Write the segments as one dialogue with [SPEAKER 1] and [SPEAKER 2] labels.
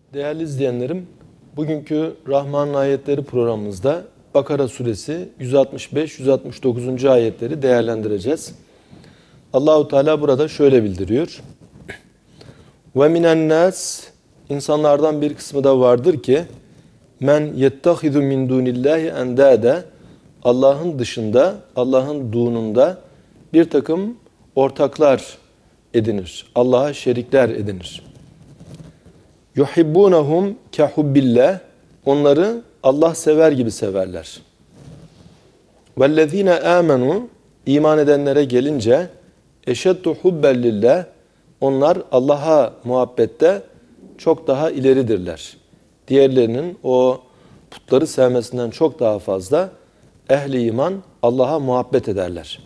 [SPEAKER 1] Değerli izleyenlerim, bugünkü Rahman'ın ayetleri programımızda Bakara suresi 165-169. ayetleri değerlendireceğiz. Allahu Teala burada şöyle bildiriyor. Ve minen nas, insanlardan bir kısmı da vardır ki men yettehizu min dunillahi endade, Allah'ın dışında, Allah'ın dununda bir takım ortaklar edinir. Allah'a şerikler edinir. yuhibbunahum kehubbillah, onları Allah sever gibi severler. Vellezine amenu, iman edenlere gelince eşeddu hubben lillah, onlar Allah'a muhabbette çok daha ileridirler. Diğerlerinin o putları sevmesinden çok daha fazla ehli iman Allah'a muhabbet ederler.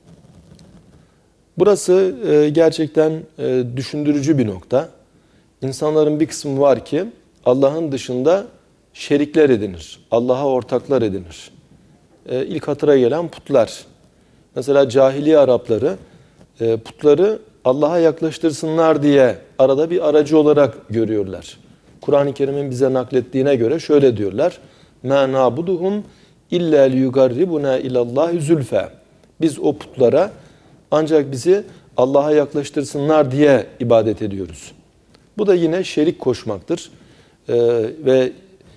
[SPEAKER 1] Burası gerçekten düşündürücü bir nokta. İnsanların bir kısmı var ki Allah'ın dışında şerikler edinir. Allah'a ortaklar edinir. İlk hatıra gelen putlar. Mesela cahiliye Arapları putları Allah'a yaklaştırsınlar diye arada bir aracı olarak görüyorlar. Kur'an-ı Kerim'in bize naklettiğine göre şöyle diyorlar. مَا نَعْبُدُهُمْ اِلَّا لِيُقَرِّبُنَا اِلَى اللّٰهِ زُلْفَى. Biz o putlara ancak bizi Allah'a yaklaştırsınlar diye ibadet ediyoruz. Bu da yine şerik koşmaktır. Ve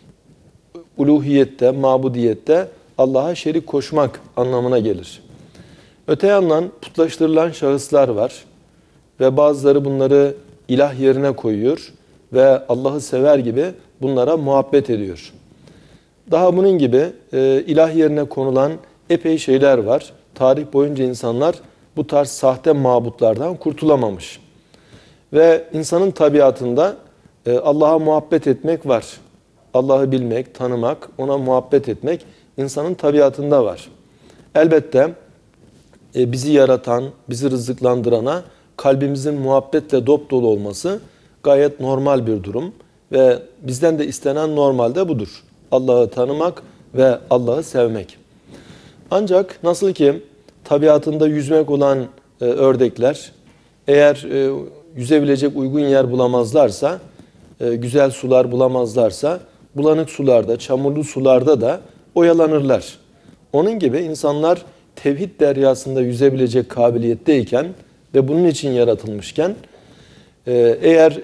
[SPEAKER 1] uluhiyette, mabudiyette Allah'a şerik koşmak anlamına gelir. Öte yandan putlaştırılan şahıslar var ve bazıları bunları ilah yerine koyuyor ve Allah'ı sever gibi bunlara muhabbet ediyor. Daha bunun gibi ilah yerine konulan epey şeyler var. Tarih boyunca insanlar bu tarz sahte mabutlardan kurtulamamış. Ve insanın tabiatında Allah'a muhabbet etmek var. Allah'ı bilmek, tanımak, ona muhabbet etmek insanın tabiatında var. Elbette bizi yaratan, bizi rızıklandırana kalbimizin muhabbetle dop dolu olması gayet normal bir durum. Ve bizden de istenen normalde budur. Allah'ı tanımak ve Allah'ı sevmek. Ancak nasıl ki tabiatında yüzmek olan ördekler eğer yüzebilecek uygun yer bulamazlarsa, güzel sular bulamazlarsa, bulanık sularda, çamurlu sularda da oyalanırlar. Onun gibi insanlar tevhid deryasında yüzebilecek kabiliyetteyken ve bunun için yaratılmışken, eğer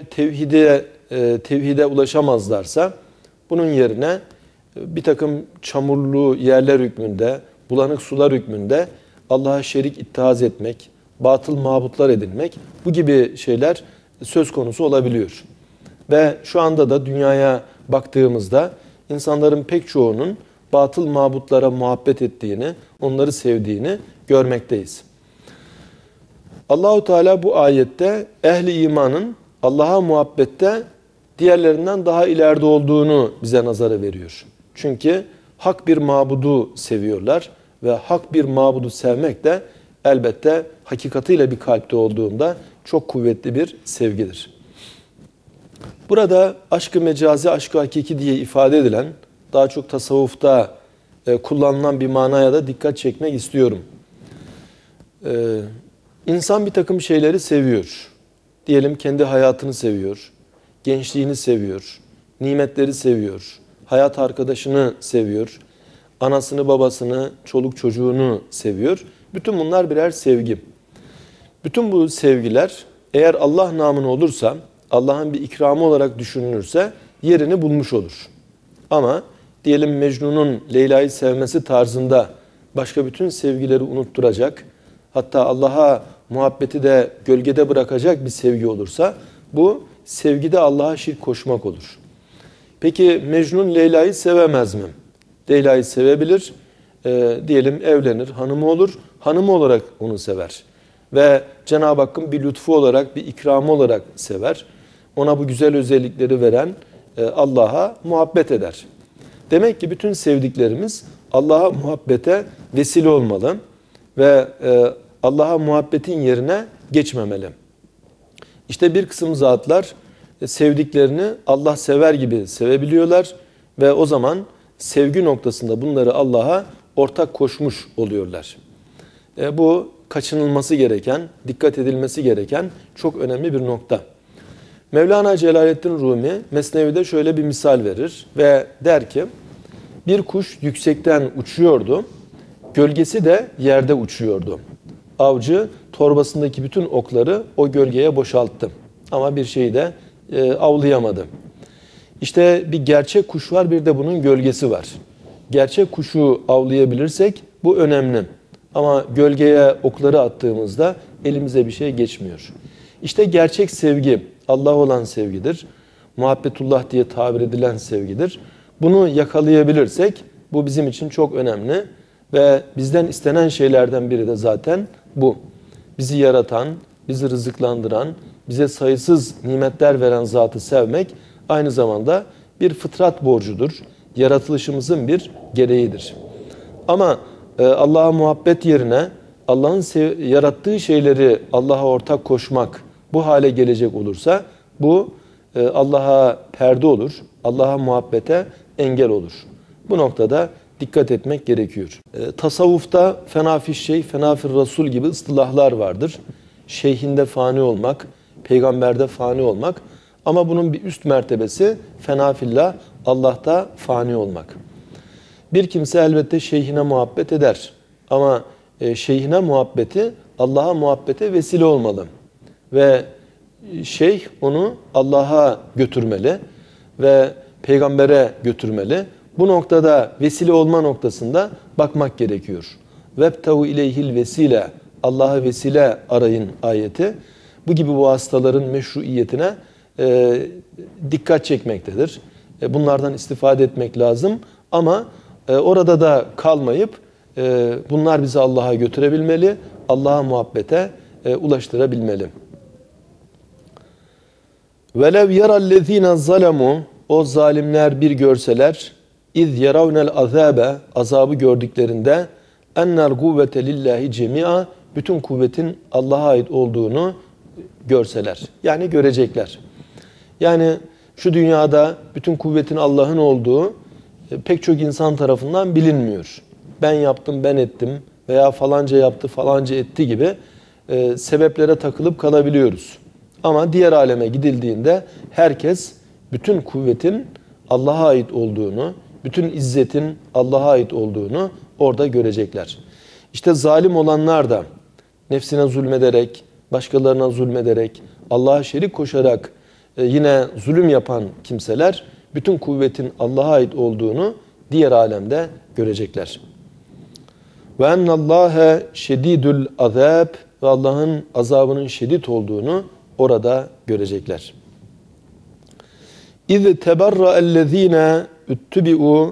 [SPEAKER 1] tevhide ulaşamazlarsa, bunun yerine bir takım çamurlu yerler hükmünde, bulanık sular hükmünde Allah'a şerik ittihaz etmek, batıl mabutlar edinmek, bu gibi şeyler söz konusu olabiliyor. Ve şu anda da dünyaya baktığımızda insanların pek çoğunun batıl mabutlara muhabbet ettiğini, onları sevdiğini görmekteyiz. Allahu Teala bu ayette ehli imanın Allah'a muhabbette diğerlerinden daha ileride olduğunu bize nazara veriyor. Çünkü hak bir mabudu seviyorlar ve hak bir mabudu sevmek de elbette hakikatiyle bir kalpte olduğunda çok kuvvetli bir sevgidir. Burada aşk-ı mecazi, aşk-ı hakiki diye ifade edilen, daha çok tasavvufta kullanılan bir manaya da dikkat çekmek istiyorum. İnsan bir takım şeyleri seviyor. Diyelim kendi hayatını seviyor, gençliğini seviyor, nimetleri seviyor, hayat arkadaşını seviyor, anasını, babasını, çoluk çocuğunu seviyor. Bütün bunlar birer sevgi. Bütün bu sevgiler eğer Allah namına olursa, Allah'ın bir ikramı olarak düşünülürse yerini bulmuş olur. Ama diyelim Mecnun'un Leyla'yı sevmesi tarzında başka bütün sevgileri unutturacak, hatta Allah'a muhabbeti de gölgede bırakacak bir sevgi olursa, bu sevgide Allah'a şirk koşmak olur. Peki Mecnun Leyla'yı sevemez mi? Leyla'yı sevebilir, diyelim evlenir, hanımı olur, hanımı olarak onu sever. Ve Cenab-ı Hakk'ın bir lütfu olarak, bir ikramı olarak sever. Ona bu güzel özellikleri veren Allah'a muhabbet eder. Demek ki bütün sevdiklerimiz Allah'a muhabbete vesile olmalı ve Allah'a muhabbetin yerine geçmemeli. İşte bir kısım zatlar sevdiklerini Allah sever gibi sevebiliyorlar ve o zaman sevgi noktasında bunları Allah'a ortak koşmuş oluyorlar. Bu kaçınılması gereken, dikkat edilmesi gereken çok önemli bir nokta. Mevlana Celaleddin Rumi Mesnevi'de şöyle bir misal verir ve der ki bir kuş yüksekten uçuyordu, gölgesi de yerde uçuyordu. Avcı torbasındaki bütün okları o gölgeye boşalttı ama bir şeyi de avlayamadı. İşte bir gerçek kuş var, bir de bunun gölgesi var. Gerçek kuşu avlayabilirsek bu önemli. Ama gölgeye okları attığımızda elimize bir şey geçmiyor. İşte gerçek sevgi Allah'a olan sevgidir. Muhabbetullah diye tabir edilen sevgidir. Bunu yakalayabilirsek bu bizim için çok önemli ve bizden istenen şeylerden biri de zaten bu. Bizi yaratan, bizi rızıklandıran, bize sayısız nimetler veren zatı sevmek aynı zamanda bir fıtrat borcudur. Yaratılışımızın bir gereğidir. Ama Allah'a muhabbet yerine Allah'ın yarattığı şeyleri Allah'a ortak koşmak bu hale gelecek olursa bu Allah'a perde olur, Allah'a muhabbete engel olur. Bu noktada dikkat etmek gerekiyor. Tasavvufta fena fiş şeyh, fena fir rasul gibi ıstılahlar vardır. Şeyhinde fani olmak, peygamberde fani olmak. Ama bunun bir üst mertebesi fena fillah, Allah'ta fani olmak. Bir kimse elbette şeyhine muhabbet eder. Ama şeyhine muhabbeti Allah'a muhabbete vesile olmalı. Ve şeyh onu Allah'a götürmeli ve peygambere götürmeli. Bu noktada vesile olma noktasında bakmak gerekiyor. Vebtehu ileyhil vesile, Allah'a vesile arayın ayeti. Bu gibi vasıtaların meşruiyetine dikkat çekmektedir. Bunlardan istifade etmek lazım ama orada da kalmayıp bunlar bizi Allah'a götürebilmeli, Allah'a muhabbete ulaştırabilmeli. Velev yarallezine zalemu, o zalimler bir görseler, iz yaravnel azabe, azabı gördüklerinde ennel kuvvete lillahi cemia, bütün kuvvetin Allah'a ait olduğunu görseler. Yani görecekler. Yani şu dünyada bütün kuvvetin Allah'ın olduğu pek çok insan tarafından bilinmiyor. Ben yaptım, ben ettim veya falanca yaptı, falanca etti gibi sebeplere takılıp kalabiliyoruz. Ama diğer aleme gidildiğinde herkes bütün kuvvetin Allah'a ait olduğunu, bütün izzetin Allah'a ait olduğunu orada görecekler. İşte zalim olanlar da nefsine zulmederek, başkalarına zulmederek, Allah'a şerik koşarak yine zulüm yapan kimseler bütün kuvvetin Allah'a ait olduğunu diğer alemde görecekler. Ve ennallâhe şedîdül azâb, ve Allah'ın azabının şiddet olduğunu orada görecekler. İz teberra'ellezîne üttübi'u,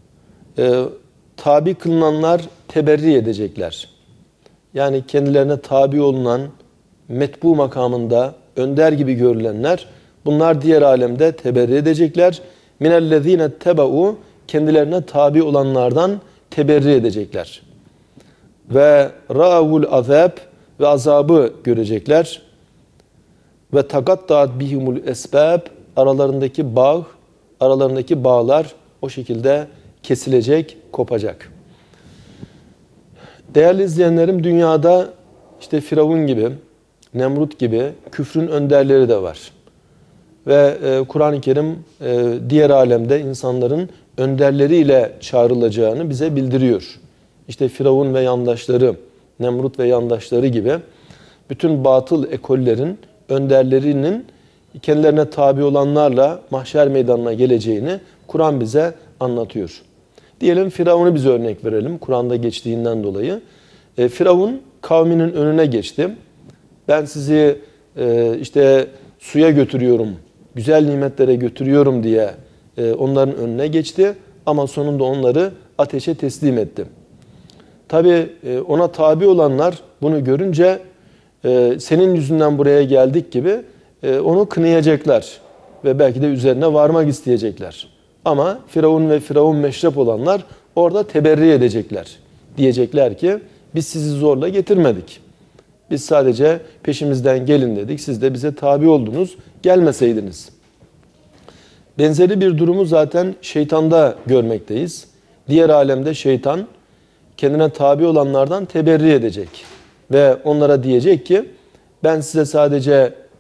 [SPEAKER 1] tabi kılınanlar teberri edecekler. Yani kendilerine tabi olunan, metbu makamında önder gibi görülenler, bunlar diğer alemde teberri edecekler. Minellezîne teba'u, kendilerine tabi olanlardan teberri edecekler. Ve ra'avul azab, ve azabı görecekler. Ve takatta'at bihimul esbab, aralarındaki bağ, aralarındaki bağlar o şekilde kesilecek, kopacak. Değerli izleyenlerim, dünyada işte Firavun gibi, Nemrut gibi küfrün önderleri de var. Ve Kur'an-ı Kerim diğer alemde insanların önderleriyle çağrılacağını bize bildiriyor. İşte Firavun ve yandaşları, Nemrut ve yandaşları gibi bütün batıl ekollerin önderlerinin kendilerine tabi olanlarla mahşer meydanına geleceğini Kur'an bize anlatıyor. Diyelim Firavun'u bize örnek verelim Kur'an'da geçtiğinden dolayı. Firavun kavminin önüne geçti. Ben sizi işte suya götürüyorum, güzel nimetlere götürüyorum diye onların önüne geçti. Ama sonunda onları ateşe teslim etti. Tabi ona tabi olanlar bunu görünce senin yüzünden buraya geldik gibi onu kınayacaklar. Ve belki de üzerine varmak isteyecekler. Ama Firavun ve Firavun meşrep olanlar orada teberri edecekler. Diyecekler ki biz sizi zorla getirmedik. Biz sadece peşimizden gelin dedik. Siz de bize tabi oldunuz. Gelmeseydiniz. Benzeri bir durumu zaten şeytanda görmekteyiz. Diğer alemde şeytan kendine tabi olanlardan teberri edecek. Ve onlara diyecek ki ben size sadece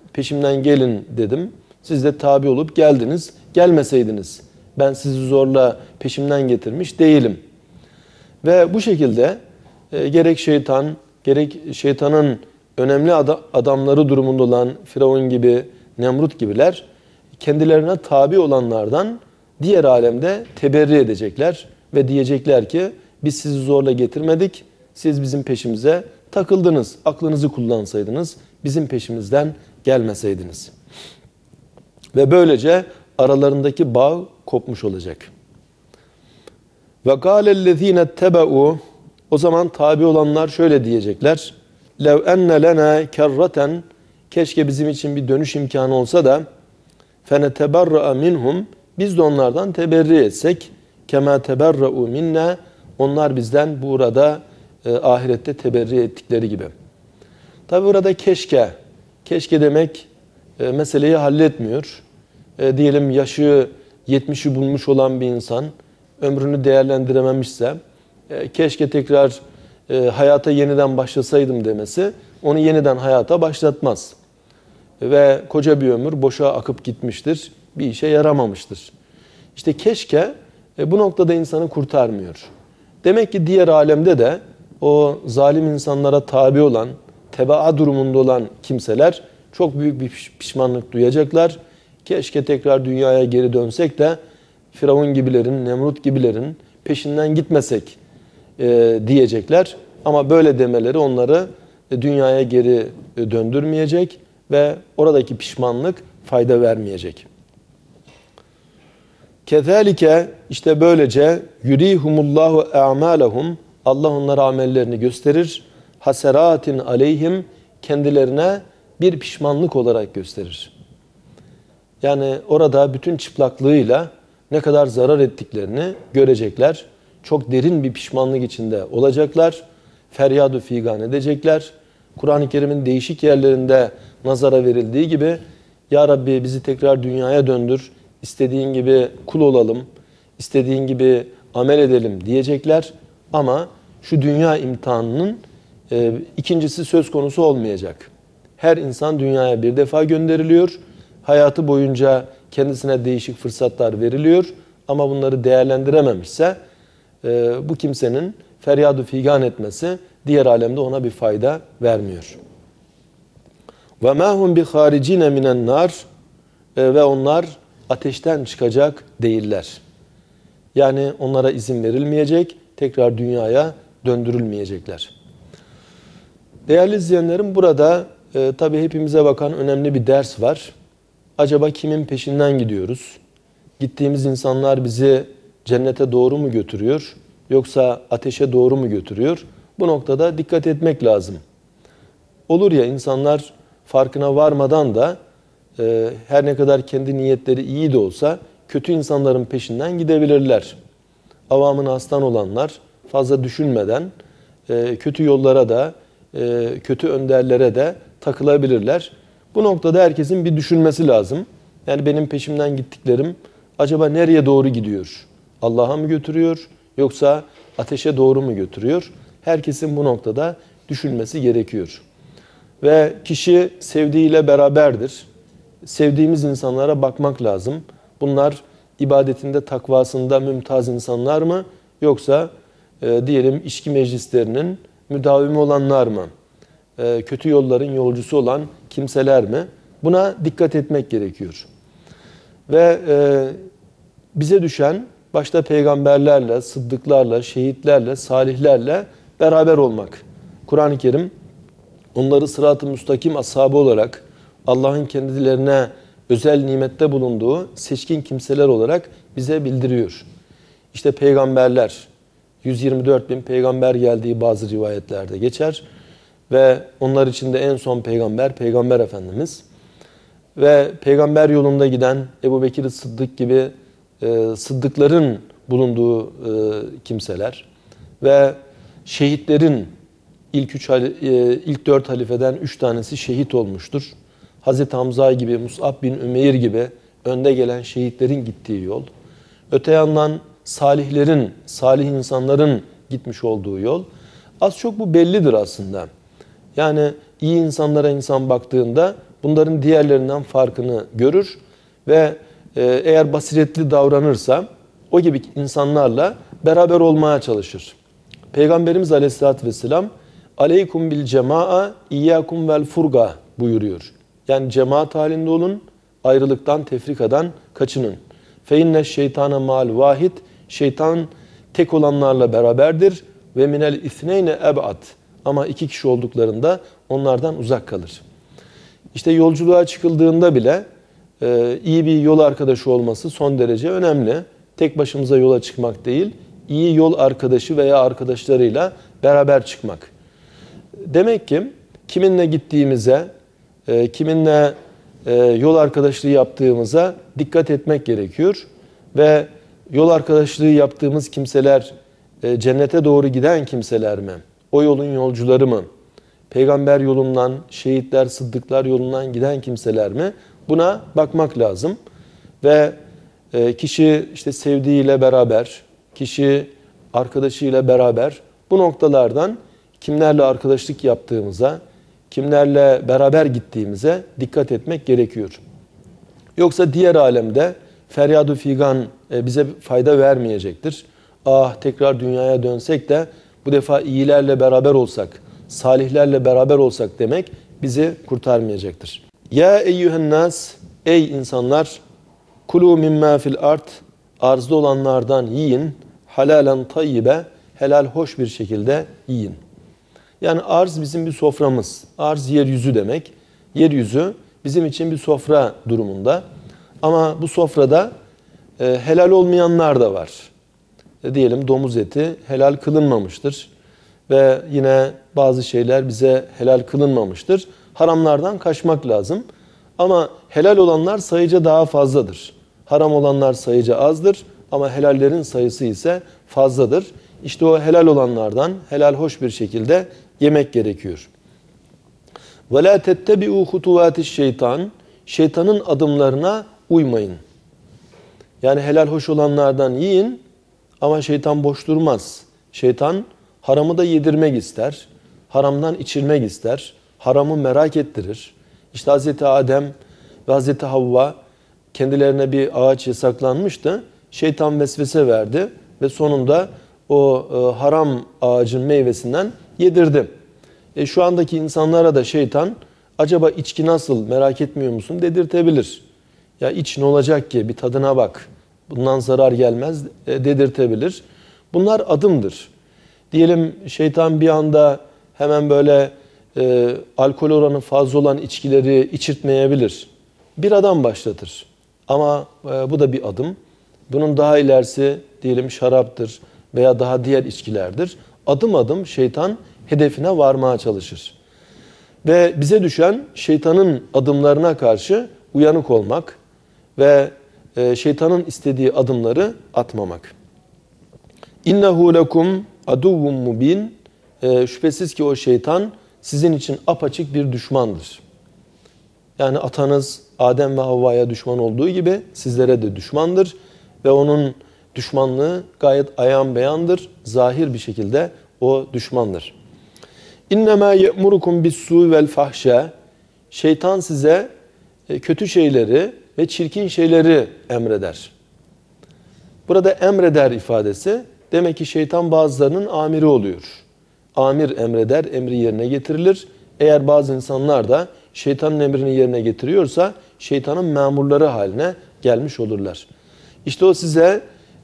[SPEAKER 1] peşimden gelin dedim. Siz de tabi olup geldiniz. Gelmeseydiniz ben sizi zorla peşimden getirmiş değilim. Ve bu şekilde gerek şeytan, gerek şeytanın önemli adamları durumunda olan Firavun gibi, Nemrut gibiler kendilerine tabi olanlardan diğer alemde teberri edecekler ve diyecekler ki biz sizi zorla getirmedik, siz bizim peşimize takıldınız, aklınızı kullansaydınız, bizim peşimizden gelmeseydiniz. Ve böylece aralarındaki bağ kopmuş olacak. Ve gâlellezîne ttebe'û, o zaman tabi olanlar şöyle diyecekler: lev enne lena kerraten, keşke bizim için bir dönüş imkanı olsa da feneteberra'a minhum, biz de onlardan teberri etsek, kema teberra'u minna, onlar bizden burada ahirette teberri ettikleri gibi. Tabi burada keşke demek meseleyi halletmiyor. Diyelim yaşı 70'i bulmuş olan bir insan ömrünü değerlendirememişse keşke tekrar hayata yeniden başlasaydım demesi onu yeniden hayata başlatmaz. Ve koca bir ömür boşa akıp gitmiştir. Bir işe yaramamıştır. İşte keşke bu noktada insanı kurtarmıyor. Demek ki diğer alemde de o zalim insanlara tabi olan, tebaa durumunda olan kimseler çok büyük bir pişmanlık duyacaklar. Keşke tekrar dünyaya geri dönsek de Firavun gibilerin, Nemrut gibilerin peşinden gitmesek diyecekler. Ama böyle demeleri onları dünyaya geri döndürmeyecek ve oradaki pişmanlık fayda vermeyecek. Kezalike, işte böylece yurihumullahu a'malahum, Allah onlara amellerini gösterir. Haseratin aleyhim, kendilerine bir pişmanlık olarak gösterir. Yani orada bütün çıplaklığıyla ne kadar zarar ettiklerini görecekler. Çok derin bir pişmanlık içinde olacaklar. Feryadu figan edecekler. Kur'an-ı Kerim'in değişik yerlerinde nazara verildiği gibi Ya Rabbi bizi tekrar dünyaya döndür, istediğin gibi kul olalım, istediğin gibi amel edelim diyecekler. Ama şu dünya imtihanının ikincisi söz konusu olmayacak. Her insan dünyaya bir defa gönderiliyor. Hayatı boyunca kendisine değişik fırsatlar veriliyor. Ama bunları değerlendirememişse bu kimsenin feryadu figan etmesi diğer alemde ona bir fayda vermiyor. Ve ma hum bi haricine minen nar, ve onlar ateşten çıkacak değiller. Yani onlara izin verilmeyecek, tekrar dünyaya döndürülmeyecekler. Değerli izleyenlerim, burada tabii hepimize bakan önemli bir ders var. Acaba kimin peşinden gidiyoruz? Gittiğimiz insanlar bizi cennete doğru mu götürüyor, yoksa ateşe doğru mu götürüyor? Bu noktada dikkat etmek lazım. Olur ya, insanlar farkına varmadan da her ne kadar kendi niyetleri iyi de olsa kötü insanların peşinden gidebilirler. Avamına aslan olanlar fazla düşünmeden kötü yollara da, kötü önderlere de takılabilirler. Bu noktada herkesin bir düşünmesi lazım. Yani benim peşimden gittiklerim acaba nereye doğru gidiyor? Allah'a mı götürüyor, yoksa ateşe doğru mu götürüyor? Herkesin bu noktada düşünmesi gerekiyor. Ve kişi sevdiğiyle beraberdir. Sevdiğimiz insanlara bakmak lazım. Bunlar ibadetinde, takvasında mümtaz insanlar mı? Yoksa diyelim içki meclislerinin müdavimi olanlar mı? Kötü yolların yolcusu olan kimseler mi? Buna dikkat etmek gerekiyor. Ve bize düşen başta peygamberlerle, sıddıklarla, şehitlerle, salihlerle beraber olmak. Kur'an-ı Kerim onları sırat-ı müstakim ashabı olarak, Allah'ın kendilerine özel nimette bulunduğu seçkin kimseler olarak bize bildiriyor. İşte peygamberler, 124 bin peygamber geldiği bazı rivayetlerde geçer. Ve onlar içinde en son peygamber, Peygamber Efendimiz. Ve peygamber yolunda giden Ebu Bekir Sıddık gibi sıddıkların bulunduğu kimseler. Ve şehitlerin ilk 4 halifeden 3 tanesi şehit olmuştur. Hazreti Hamza gibi, Mus'ab bin Ümeyr gibi önde gelen şehitlerin gittiği yol. Öte yandan salihlerin, salih insanların gitmiş olduğu yol. Az çok bu bellidir aslında. Yani iyi insanlara insan baktığında bunların diğerlerinden farkını görür ve eğer basiretli davranırsa o gibi insanlarla beraber olmaya çalışır. Peygamberimiz Aleyhisselatü Vesselam aleykum bil cema'a iyyakum vel furga buyuruyor. Yani cemaat halinde olun, ayrılıktan, tefrikadan kaçının. Fe inne şeytane ma'al vahid, şeytan tek olanlarla beraberdir ve minel isneyne eb'at, ama iki kişi olduklarında onlardan uzak kalır. İşte yolculuğa çıkıldığında bile iyi bir yol arkadaşı olması son derece önemli. Tek başımıza yola çıkmak değil, iyi yol arkadaşı veya arkadaşlarıyla beraber çıkmak. Demek ki kiminle gittiğimize, kiminle yol arkadaşlığı yaptığımıza dikkat etmek gerekiyor. Ve yol arkadaşlığı yaptığımız kimseler cennete doğru giden kimseler mi? O yolun yolcuları mı? Peygamber yolundan, şehitler, sıddıklar yolundan giden kimseler mi? Buna bakmak lazım. Ve kişi işte sevdiğiyle beraber, kişi arkadaşıyla beraber bu noktalardan kimlerle arkadaşlık yaptığımıza, kimlerle beraber gittiğimize dikkat etmek gerekiyor. Yoksa diğer alemde feryadu figan bize fayda vermeyecektir. Ah, tekrar dünyaya dönsek de bu defa iyilerle beraber olsak, salihlerle beraber olsak demek bizi kurtarmayacaktır. Ya eyyühen nas, ey insanlar, kulu mimma fil ard, arzda olanlardan yiyin, halalen tayyibe, helal hoş bir şekilde yiyin. Yani arz bizim bir soframız. Arz yeryüzü demek. Yeryüzü bizim için bir sofra durumunda. Ama bu sofrada helal olmayanlar da var. Diyelim domuz eti helal kılınmamıştır. Ve yine bazı şeyler bize helal kılınmamıştır. Haramlardan kaçmak lazım. Ama helal olanlar sayıca daha fazladır. Haram olanlar sayıca azdır. Ama helallerin sayısı ise fazladır. İşte o helal olanlardan helal hoş bir şekilde yemek gerekiyor. وَلَا تَتَّبِعُوا خُطُوَاتِ şeytan, şeytanın adımlarına uymayın. Yani helal hoş olanlardan yiyin ama şeytan boş durmaz. Şeytan haramı da yedirmek ister, haramdan içirmek ister, haramı merak ettirir. İşte Hz. Adem ve Hz. Havva kendilerine bir ağaç yasaklanmıştı. Şeytan vesvese verdi ve sonunda o haram ağacın meyvesinden yedirdi. Şu andaki insanlara da şeytan acaba içki nasıl merak etmiyor musun dedirtebilir. Ya iç, ne olacak ki, bir tadına bak, bundan zarar gelmez dedirtebilir. Bunlar adımdır. Diyelim şeytan bir anda hemen böyle alkol oranı fazla olan içkileri içirtmeyebilir. Bir adam başlatır. Ama bu da bir adım. Bunun daha ilerisi diyelim şaraptır veya daha diğer içkilerdir. Adım adım şeytan hedefine varmaya çalışır. Ve bize düşen şeytanın adımlarına karşı uyanık olmak ve şeytanın istediği adımları atmamak. İnnehu lekum aduvvun mubin. Şüphesiz ki o şeytan sizin için apaçık bir düşmandır. Yani atanız Adem ve Havva'ya düşman olduğu gibi sizlere de düşmandır. Ve onun düşmanlığı gayet ayan beyandır. Zahir bir şekilde o düşmandır. İnnemâ ye'murukum bis-sû vel fahşâ. Şeytan size kötü şeyleri ve çirkin şeyleri emreder. Burada emreder ifadesi demek ki şeytan bazılarının amiri oluyor. Amir emreder, emri yerine getirilir. Eğer bazı insanlar da şeytanın emrini yerine getiriyorsa şeytanın memurları haline gelmiş olurlar. İşte o size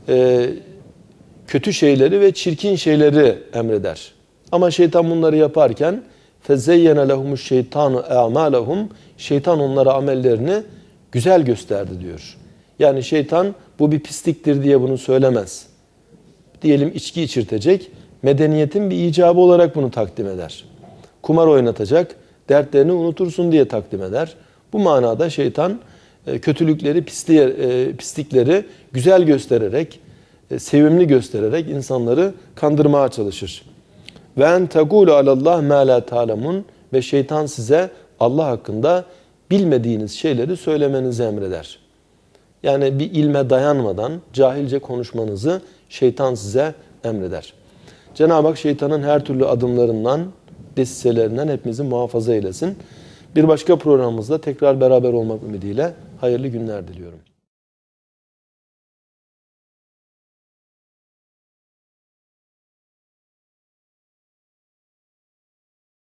[SPEAKER 1] kötü şeyleri ve çirkin şeyleri emreder. Ama şeytan bunları yaparken فَزَيَّنَ لَهُمُ الشَّيْطَانُ اَعْمَالَهُمْ Şeytan onlara amellerini güzel gösterdi diyor. Yani şeytan bu bir pisliktir diye bunu söylemez. Diyelim içki içirtecek, medeniyetin bir icabı olarak bunu takdim eder. Kumar oynatacak, dertlerini unutursun diye takdim eder. Bu manada şeytan kötülükleri, pislikleri güzel göstererek, sevimli göstererek insanları kandırmaya çalışır. Ve en tegulu alallah ma la ta'lemun ve şeytan size Allah hakkında bilmediğiniz şeyleri söylemenizi emreder. Yani bir ilme dayanmadan cahilce konuşmanızı şeytan size emreder. Cenab-ı Hak şeytanın her türlü adımlarından, desiselerinden hepimizi muhafaza eylesin. Bir başka programımızda tekrar beraber olmak ümidiyle hayırlı günler diliyorum.